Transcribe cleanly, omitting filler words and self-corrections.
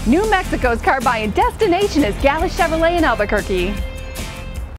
New Mexico's car buying destination is Gallus Chevrolet in Albuquerque.